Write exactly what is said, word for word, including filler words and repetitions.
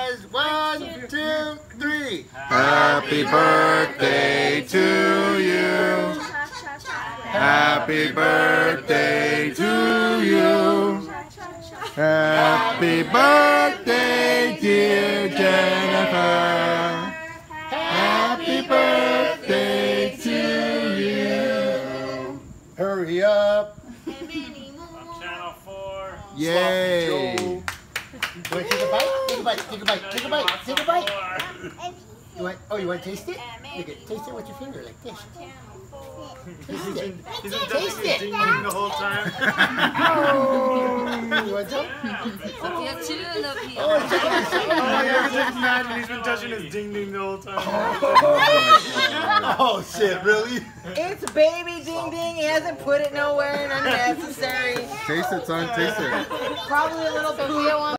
guys. One, two, three. Happy birthday to you. Happy birthday to you. Happy birthday, dear Jennifer. Happy birthday to you. Hurry up. On channel four. Yay. You want to take a bite? Take a bite. Take a bite. Take a bite. Take a bite. You want? Oh, you want to taste it? Look it. Taste it with your finger like this. He's been, he's been Taste touching it. his ding ding the whole time. Oh, you want some? Sophia chilling up here. Oh, check it Oh out. my God! Just imagine he's been touching his ding ding the whole time. Oh shit! Really? It's baby ding ding. He hasn't put it nowhere and unnecessary. Taste it, son. Taste it. Probably a little poo.